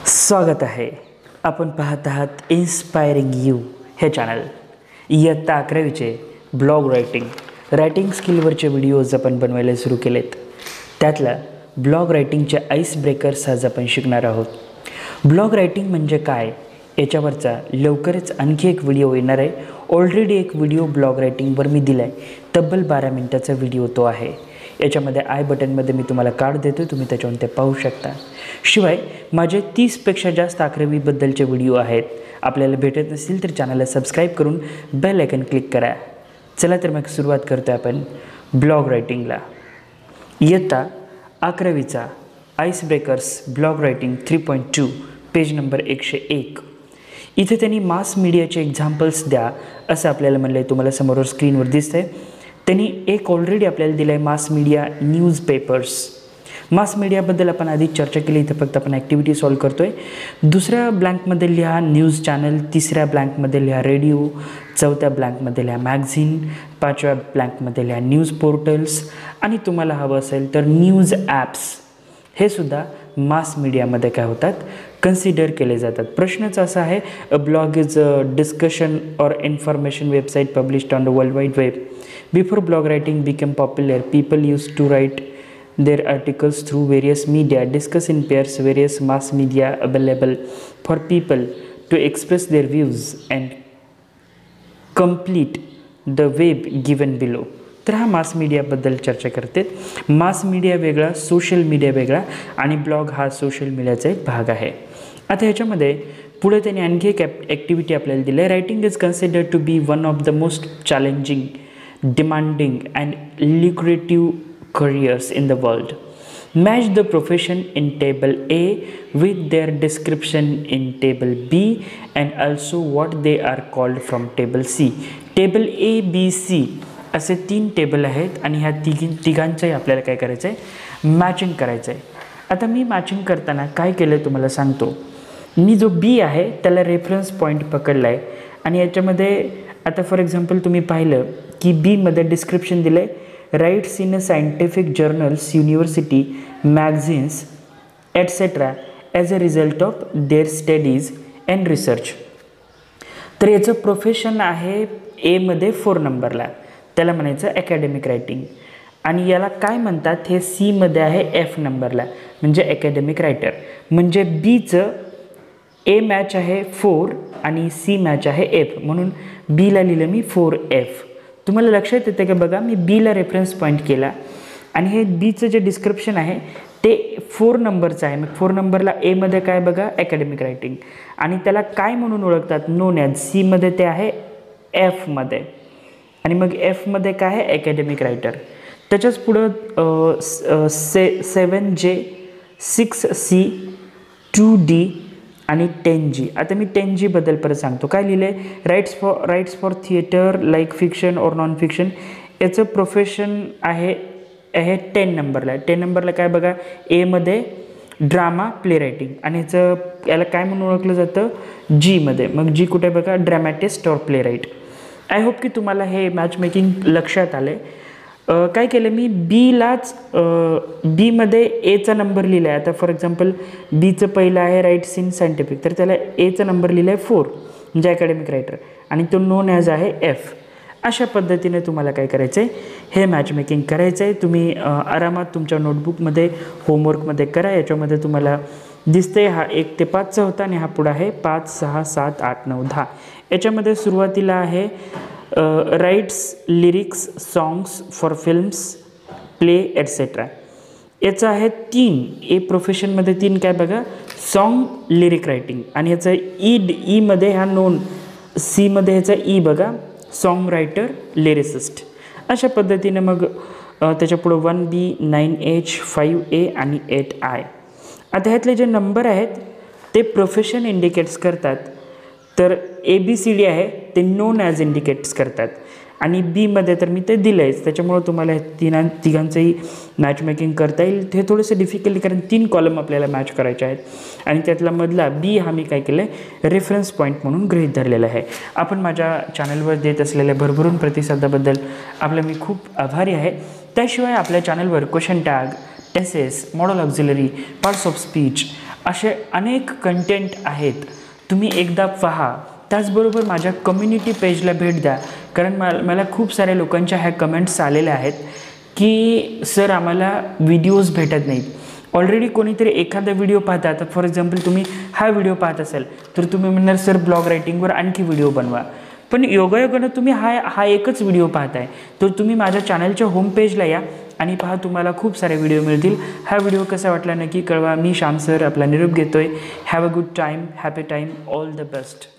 स्वागत आहे. आपण पाहत आहात इन्स्पायरिंग यू हे चॅनल. इयत्ता 11वीचे ब्लॉग रायटिंग स्किलवरचे व्हिडिओज आपण बनवायला सुरू केलेत. त्यातला ब्लॉग रायटिंगचे आईसब्रेकर्स आज आपण शिकणार आहोत. ब्लॉग रायटिंग म्हणजे काय याच्यावरचा लवकरच आणखी एक व्हिडिओ येणार आहे. ऑलरेडी एक व्हिडिओ ब्लॉग रायटिंगवर मी दिला आहे. तब्बल 12 मिनिटाचा व्हिडिओ तो आहे. याच्यामध्ये आय बटनमध्ये मी तुम्हाला कार्ड देतो, तुम्ही त्याच्यावरून ते पाहू शकता. शिवाय माझे 30पेक्षा जास्त 11वीबद्दलचे व्हिडिओ आहेत. आपल्याला भेटत नसतील तर चॅनलला सबस्क्राईब करून बेल आयकन क्लिक करा. चला तर मग सुरुवात करतो आपण ब्लॉग रायटिंगला. इयत्ता 11वीचा icebreakers blog writing 3.2 page number 101. इथे त्यांनी मास मीडियाचे एक्झाम्पल्स द्या असं आपल्याला म्हणलं आहे. तुम्हाला समोर स्क्रीनवर दिसतं आहे. त्यांनी एक ऑलरेडी आपल्याला दिलं आहे मास मीडिया न्यूजपेपर्स. मास मीडियाबद्दल आपण आधी चर्चा केली. इथं फक्त आपण ॲक्टिव्हिटी सॉल्व करतो आहे. दुसऱ्या ब्लँकमध्ये लिहा न्यूज चॅनल, तिसऱ्या ब्लँकमध्ये लिहा रेडिओ, चौथ्या ब्लँकमध्ये लिहा मॅगझिन, पाचव्या ब्लँकमध्ये लिहा न्यूज पोर्टल्स आणि तुम्हाला हवं असेल तर न्यूज ॲप्स. हे सुद्धा मास मीडियामध्ये काय होतात, कन्सिडर केले जातात. प्रश्नच असा आहे, a blog is a discussion or information website published on the world wide web. Before blog writing became popular, people use to write their articles through various media, discuss in pairs various mass media available for people to express their views and complete the web given below. तर हा मास मीडियाबद्दल चर्चा करते. Mass media वेगळा, social media वेगळा आणि blog हा social मीडियाचा एक भाग आहे. आता ह्याच्यामध्ये पुढे त्यांनी आणखी एक ॲक्टिव्हिटी आपल्याला दिली आहे. Writing is considered to be one of the most challenging, demanding and lucrative careers in the world. Match the profession in table A with their description in table B and also what they are called from table C. Table A, B, C असे 3 table आहेत आणि ह्या तिघांचंही आपल्याला काय करायचं आहे, matching करायचं आहे. आता मी मॅचिंग करताना काय केलं तुम्हाला सांगतो. मी जो B आहे त्याला रेफरन्स पॉईंट पकडला आहे आणि याच्यामध्ये आता फॉर एक्झाम्पल तुम्ही पाहिलं की बीमध्ये डिस्क्रिप्शन दिलं आहे, writes in a scientific journals, university, magazines, etc. as a result of their studies and research. तर याचं प्रोफेशन आहे एमध्ये 4 नंबरला, त्याला म्हणायचं अकॅडमिक रायटिंग. आणि याला काय म्हणतात हे सीमध्ये आहे F नंबरला, म्हणजे अकॅडमिक रायटर. म्हणजे बीचं ए मॅच आहे 4 आणि सी मॅच आहे F, म्हणून बीला लिहिलं मी 4F. तुम्हाला लक्षात येतं का बघा, मी बीला रेफरन्स पॉईंट केला आणि हे बीचं जे डिस्क्रिप्शन आहे ते 4 नंबरचं आहे. मग 4 नंबरला एमध्ये काय बघा, अकॅडमिक रायटिंग. आणि त्याला काय म्हणून ओळखतात, नोन ॲज. सीमध्ये ते आहे एफमध्ये आणि मग एफमध्ये काय आहे, अकॅडमिक रायटर. त्याच्याच पुढं 7J, 6C, 2D आणि 10G. आता मी 10G बद्दल परत सांगतो. काय लिहिलं आहे, writes for theatre like fiction और नॉन फिक्शन. याचं प्रोफेशन आहे 10 नंबरला. 10 नंबरला काय बघा, एमध्ये ड्रामा प्ले रायटिंग आणि याला काय म्हणून ओळखलं जातं, जीमध्ये. मग जी कुठे बघा, ड्रॅमॅटिस्ट और प्ले राईट. आय होप की तुम्हाला हे मॅच मेकिंग लक्षात आलं आहे. काय केलं मी, बीमध्ये एचा नंबर लिहिला आहे. आता फॉर एक्झाम्पल बीचं पहिलं आहे राईट्स इन सायंटिफिक, तर त्याला एचा नंबर लिहिला आहे 4, म्हणजे अकॅडमिक रायटर, आणि तो नोन ॲज आहे F. अशा पद्धतीने तुम्हाला काय करायचं आहे, हे मॅच मेकिंग करायचं आहे. तुम्ही आरामात तुमच्या नोटबुकमध्ये होमवर्कमध्ये करा. याच्यामध्ये तुम्हाला दिसते हा 1 ते 5चा होता आणि हा पुढं आहे 5, 6, 7, 8, 9, 10. याच्यामध्ये सुरुवातीला आहे writes lyrics songs for films, play etcetera. याचं आहे 3 ए प्रोफेशनमध्ये 3 काय बघा, सॉन्ग लिरिक रायटिंग. आणि याचं ईमध्ये हा नोन, सीमध्ये ह्याचा ई बघा, सॉन्ग रायटर लिरिसिस्ट. अशा पद्धतीने मग त्याच्यापुढं 1B, 9H, 5A आणि 8I. आता ह्यातले जे नंबर आहेत ते प्रोफेशन इंडिकेट्स करतात. तर ABCD आहे ते नोन ॲज इंडिकेट्स करतात आणि बीमध्ये तर मी ते दिलं आहेच. त्याच्यामुळं तुम्हाला तिघांचंही मॅच मेकिंग करता येईल. ते थोडंसं डिफिकल्ट, कारण 3 कॉलम आपल्याला मॅच करायचे आहेत आणि त्यातला मधला बी हा मी काय केलं आहे, रेफरन्स पॉईंट म्हणून गृहीत धरलेला आहे. आपण माझ्या चॅनलवर देत असलेल्या भरभरून प्रतिसादाबद्दल आपलं मी खूप आभारी आहे. त्याशिवाय आपल्या चॅनलवर question tag, tenses, modal auxiliary, parts of speech असे अनेक कंटेंट आहेत, तुम्ही एकदा पहा. त्याचबरोबर माझ्या कम्युनिटी पेजला भेट द्या, कारण मला खूप साऱ्या लोकांच्या ह्या कमेंट्स आलेल्या आहेत की सर आम्हाला व्हिडिओज भेटत नाहीत. ऑलरेडी कोणीतरी एखादा व्हिडिओ पाहता, आता फॉर एक्झाम्पल तुम्ही हा व्हिडिओ पाहत असाल तर तुम्ही म्हणणार सर ब्लॉग रायटिंगवर आणखी व्हिडिओ बनवा. पण योगायोगानं तुम्ही हा एकच व्हिडिओ पाहताय, तर तुम्ही माझ्या चॅनलच्या होम पेजला या आणि पहा, तुम्हाला खूप सारे व्हिडिओ मिळतील. हा व्हिडिओ कसा वाटला नक्की कळवा. मी श्याम सर आपला निरोप घेतोय. Have a good time, happy time, all the best.